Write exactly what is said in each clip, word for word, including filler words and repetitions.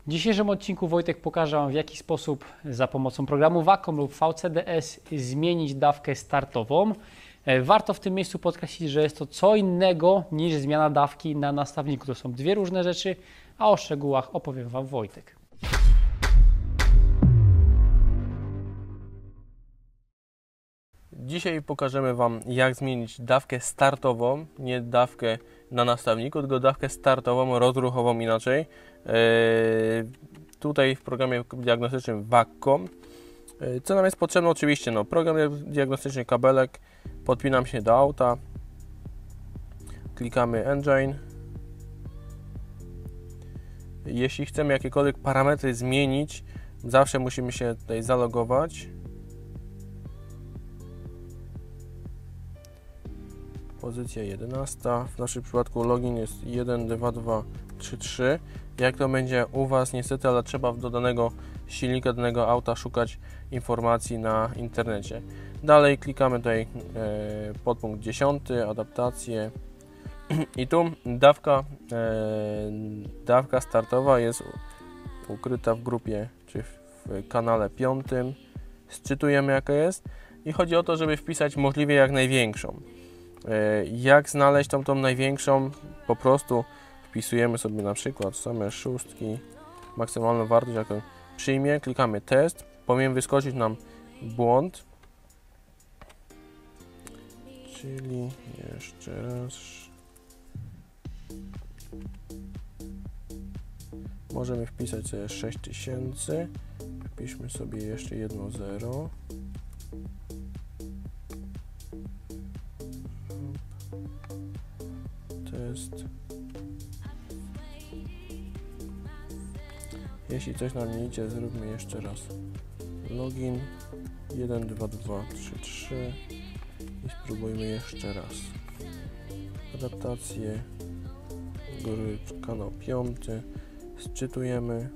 W dzisiejszym odcinku Wojtek pokaże Wam, w jaki sposób za pomocą programu Wacom lub V C D S zmienić dawkę startową. Warto w tym miejscu podkreślić, że jest to co innego niż zmiana dawki na nastawniku. To są dwie różne rzeczy, a o szczegółach opowiem Wam Wojtek. Dzisiaj pokażemy Wam, jak zmienić dawkę startową, nie dawkę na nastawniku, tylko dawkę startową, rozruchową inaczej. Yy, tutaj w programie diagnostycznym Wacom. Yy, co nam jest potrzebne? Oczywiście no, program diagnostyczny, kabelek, podpinam się do auta, klikamy Engine. Jeśli chcemy jakiekolwiek parametry zmienić, zawsze musimy się tutaj zalogować. Pozycja jedenasta, w naszym przypadku login jest jeden dwa dwa trzy trzy. Jak to będzie u Was, niestety, ale trzeba do danego silnika, danego auta szukać informacji na internecie. Dalej klikamy tutaj e, podpunkt dziesiąty, adaptacje i tu dawka, e, dawka startowa jest ukryta w grupie, czy w kanale piątym. Sczytujemy, jaka jest i chodzi o to, żeby wpisać możliwie jak największą. Jak znaleźć tą, tą największą? Po prostu wpisujemy sobie na przykład same szóstki, maksymalną wartość, jaką przyjmie, klikamy test, powinien wyskoczyć nam błąd, czyli jeszcze raz, możemy wpisać sobie sześć tysięcy, wpiszmy sobie jeszcze jedno zero. Test. Jeśli coś nam nie idzie, zróbmy jeszcze raz login jeden dwa dwa trzy trzy i spróbujmy jeszcze raz. Adaptacje, góry, kanał piąty, sczytujemy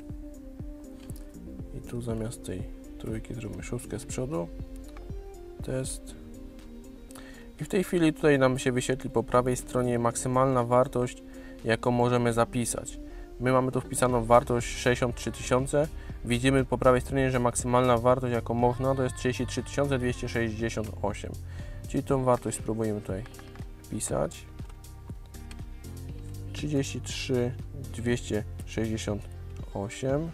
i tu zamiast tej trójki zróbmy szóstkę z przodu. Test. I w tej chwili tutaj nam się wyświetli po prawej stronie maksymalna wartość, jaką możemy zapisać. My mamy tu wpisaną wartość sześćdziesiąt trzy tysiące. Widzimy po prawej stronie, że maksymalna wartość, jaką można, to jest trzydzieści trzy tysiące dwieście sześćdziesiąt osiem. Czyli tą wartość spróbujemy tutaj wpisać. trzydzieści trzy dwieście sześćdziesiąt osiem.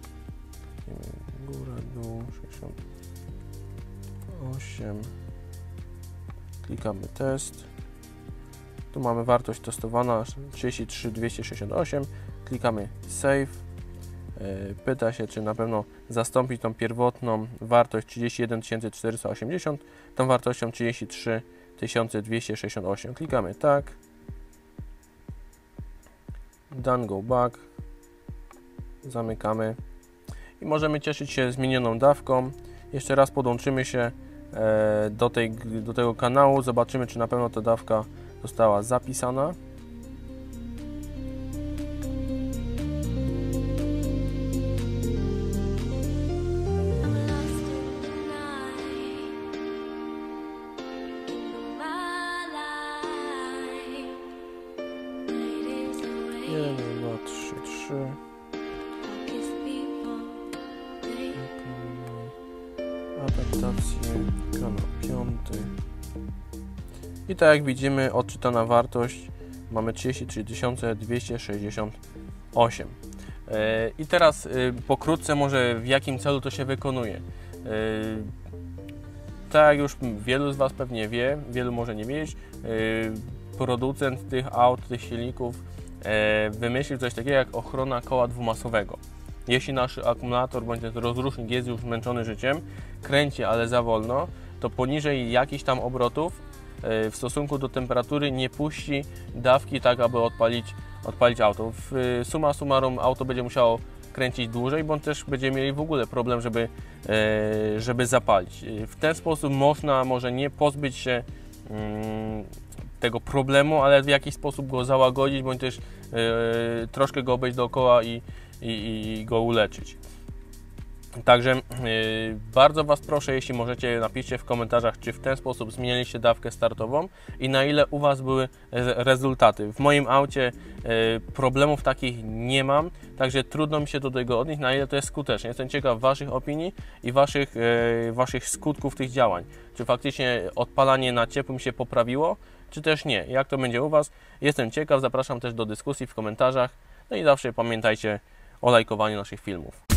Góra, dół, sześćdziesiąt osiem. Klikamy test. Tu mamy wartość testowana trzydzieści trzy dwieście sześćdziesiąt osiem. Klikamy save. Pyta się, czy na pewno zastąpić tą pierwotną wartość trzydzieści jeden tysięcy czterysta osiemdziesiąt tą wartością trzydzieści trzy tysiące dwieście sześćdziesiąt osiem. Klikamy tak. Done, go back. Zamykamy. I możemy cieszyć się zmienioną dawką. Jeszcze raz podłączymy się Do, tej, do tego kanału, zobaczymy, czy na pewno ta dawka została zapisana. jeden dwa trzy trzy. Adaptacje, kanał piąty. I tak jak widzimy, odczytana wartość mamy trzydzieści trzy tysiące dwieście sześćdziesiąt osiem. Yy, I teraz yy, pokrótce może w jakim celu to się wykonuje. Yy, tak jak już wielu z Was pewnie wie, wielu może nie wiedzieć, yy, producent tych aut, tych silników yy, wymyślił coś takiego jak ochrona koła dwumasowego. Jeśli nasz akumulator bądź ten rozrusznik jest już zmęczony życiem, kręci, ale za wolno, to poniżej jakichś tam obrotów w stosunku do temperatury nie puści dawki tak, aby odpalić, odpalić auto. Summa summarum auto będzie musiało kręcić dłużej, bądź też będziemy mieli w ogóle problem, żeby, żeby zapalić. W ten sposób można może nie pozbyć się tego problemu, ale w jakiś sposób go załagodzić, bądź też troszkę go obejść dookoła i, i, i go uleczyć. Także yy, bardzo Was proszę, jeśli możecie, napiszcie w komentarzach, czy w ten sposób zmienialiście dawkę startową i na ile u Was były rezultaty. W moim aucie yy, problemów takich nie mam, także trudno mi się do tego odnieść, na ile to jest skuteczne. Jestem ciekaw Waszych opinii i Waszych, yy, waszych skutków tych działań. Czy faktycznie odpalanie na ciepłym się poprawiło, czy też nie. Jak to będzie u Was? Jestem ciekaw, zapraszam też do dyskusji w komentarzach. No i zawsze pamiętajcie o lajkowaniu naszych filmów.